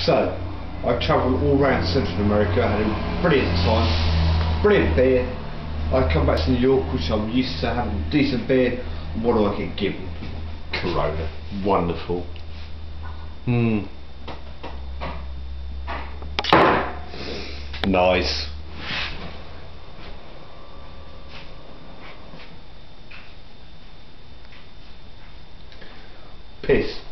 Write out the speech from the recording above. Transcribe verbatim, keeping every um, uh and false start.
So, I travelled all around Central America, had a brilliant time, brilliant beer. I come back to New York, which I'm used to having decent beer. What do I get given? Corona. Wonderful. Hmm. Nice. Piss.